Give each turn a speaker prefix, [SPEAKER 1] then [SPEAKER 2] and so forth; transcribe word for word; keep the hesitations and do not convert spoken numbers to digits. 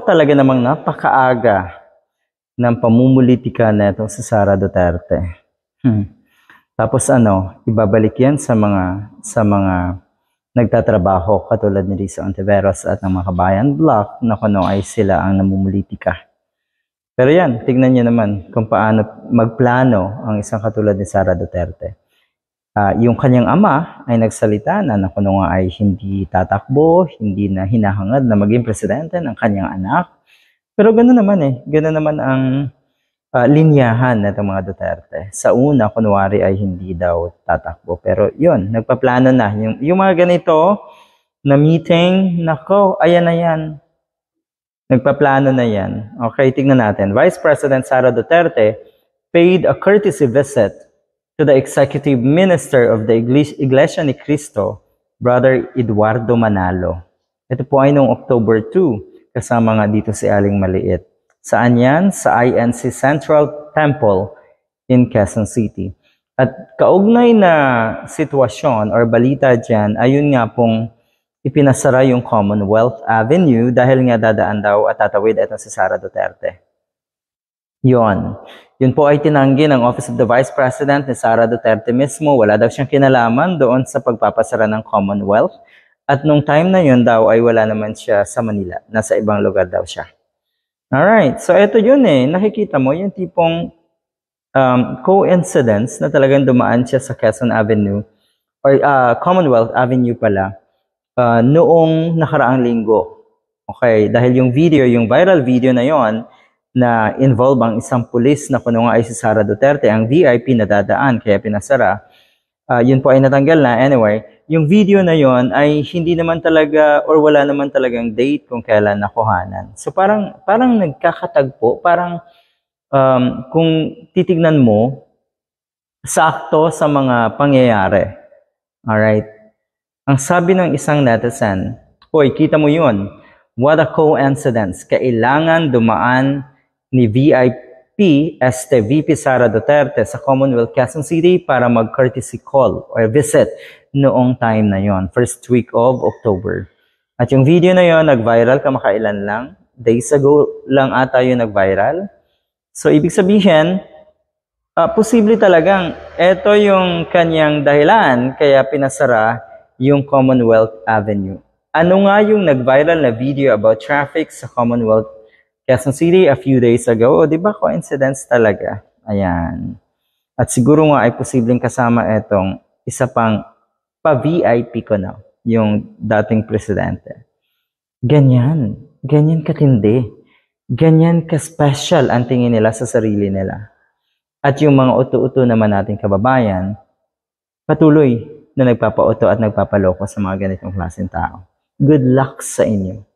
[SPEAKER 1] talaga namang napakaaga ng pamumulitika na itong si Sara Duterte. Hmm. Tapos ano, ibabalik yan sa mga sa mga nagtatrabaho katulad ni Rizzo Ontiveros at ng mga Kabayan Bloc na kuno ay sila ang namumulitika. Pero yan, tignan niyo naman kung paano magplano ang isang katulad ni Sara Duterte. Uh, yung kanyang ama ay nagsalita na na kuno nga ay hindi tatakbo, hindi na hinahangad na maging presidente ng kanyang anak. Pero gano'n naman eh, gano'n naman ang uh, linyahan ng mga Duterte. Sa una, kunwari ay hindi daw tatakbo. Pero yun, nagpaplano na. Yung, yung mga ganito na meeting, nako, ayan na yan. Nagpaplano na yan. Okay, tignan natin. Vice President Sara Duterte paid a courtesy visit to the Executive Minister of the Iglesia ni Cristo, Brother Eduardo Manalo. Ito po ay noong October second, kasama nga dito si Aling Maliit. Saan yan? Sa I N C Central Temple in Quezon City. At kaugnay na sitwasyon or balita dyan, ayun nga pong ipinasara yung Commonwealth Avenue dahil nga dadaan daw at tatawid ito si Sara Duterte. Yon. Yun po ay tinanggi ng Office of the Vice President ni Sara Duterte mismo. Wala daw siyang kinalaman doon sa pagpapasara ng Commonwealth. At nung time na yun daw ay wala naman siya sa Manila. Nasa ibang lugar daw siya. Alright, so ito yun eh. Nakikita mo yung tipong um, coincidence na talagang dumaan siya sa Quezon Avenue or uh, Commonwealth Avenue pala uh, noong nakaraang linggo. Okay, dahil yung video, yung viral video na yon na involve ang isang pulis na kuno nga ay si Sara Duterte, ang V I P na dadaan, kaya pinasara. Uh, yun po ay natanggal na. Anyway, yung video na yon ay hindi naman talaga or wala naman talagang date kung kailan nakuhanan. So parang, parang nagkakatagpo, parang um, kung titignan mo, sakto sa mga pangyayari. Alright? Ang sabi ng isang netizen, hoy, kita mo yun. What a coincidence. Kailangan dumaan ni V I P, este V P Sara Duterte sa Commonwealth Quezon City para mag-courtesy call or visit noong time na yon, first week of October. At yung video na yon nag-viral kamakailan lang. Days ago lang ata yung nag-viral. So, ibig sabihin, uh, posible talagang ito yung kanyang dahilan kaya pinasara yung Commonwealth Avenue. Ano nga yung nag-viral na video about traffic sa Commonwealth Quezon City a few days ago? O, di ba coincidence talaga? Ayan. At siguro nga ay posibleng kasama itong isa pang pa-V I P ko na, yung dating presidente. Ganyan. Ganyan katindi. Ganyan ka-special ang tingin nila sa sarili nila. At yung mga uto-uto naman nating kababayan, patuloy na nagpapauto at nagpapaloko sa mga ganitong klaseng tao. Good luck sa inyo.